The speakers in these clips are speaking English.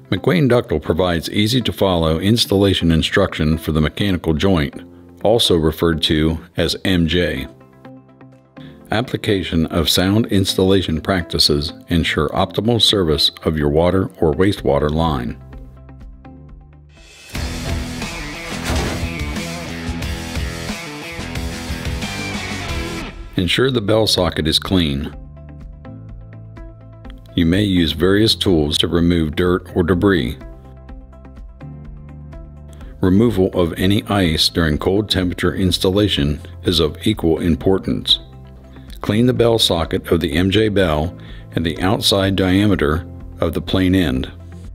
McWane Ductile provides easy-to-follow installation instruction for the mechanical joint, also referred to as MJ. Application of sound installation practices ensure optimal service of your water or wastewater line. Ensure the bell socket is clean. You may use various tools to remove dirt or debris. Removal of any ice during cold temperature installation is of equal importance. Clean the bell socket of the MJ bell and the outside diameter of the plain end.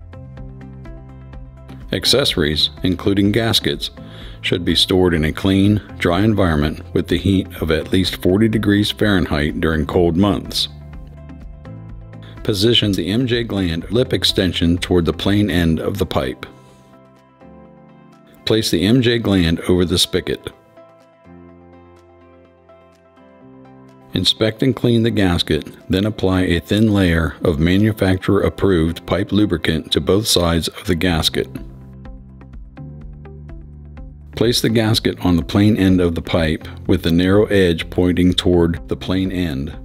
Accessories, including gaskets, should be stored in a clean, dry environment with the heat of at least 40 degrees Fahrenheit during cold months. Position the MJ gland lip extension toward the plain end of the pipe. Place the MJ gland over the spigot. Inspect and clean the gasket, then apply a thin layer of manufacturer-approved pipe lubricant to both sides of the gasket. Place the gasket on the plain end of the pipe with the narrow edge pointing toward the plain end.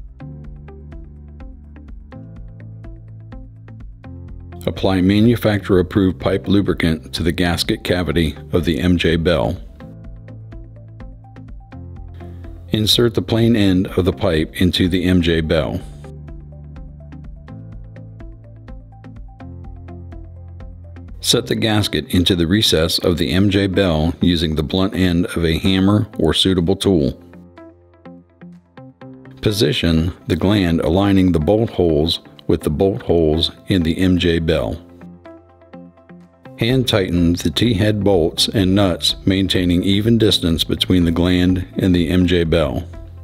Apply manufacturer-approved pipe lubricant to the gasket cavity of the MJ bell. Insert the plain end of the pipe into the MJ bell. Set the gasket into the recess of the MJ bell using the blunt end of a hammer or suitable tool. Position the gland aligning the bolt holes with the bolt holes in the MJ bell. Hand tighten the T-head bolts and nuts, maintaining even distance between the gland and the MJ bell.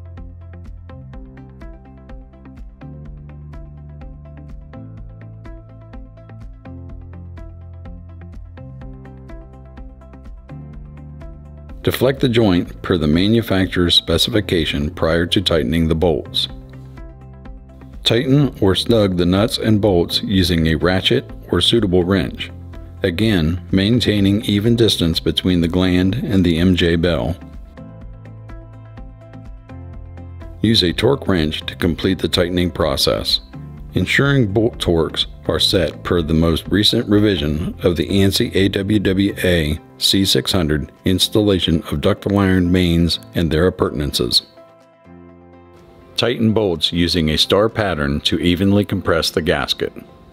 Deflect the joint per the manufacturer's specification prior to tightening the bolts. Tighten or snug the nuts and bolts using a ratchet or suitable wrench, again maintaining even distance between the gland and the MJ bell. Use a torque wrench to complete the tightening process, ensuring bolt torques are set per the most recent revision of the ANSI AWWA C600 installation of ductile iron mains and their appurtenances. Tighten bolts using a star pattern to evenly compress the gasket.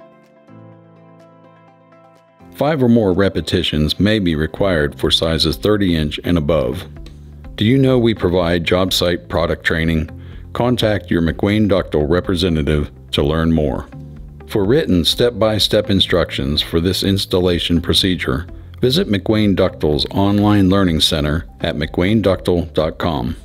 5 or more repetitions may be required for sizes 30-inch and above. Do you know we provide job site product training? Contact your McWane Ductile representative to learn more. For written step-by-step instructions for this installation procedure, visit McWane Ductile's online learning center at mcwaneductile.com.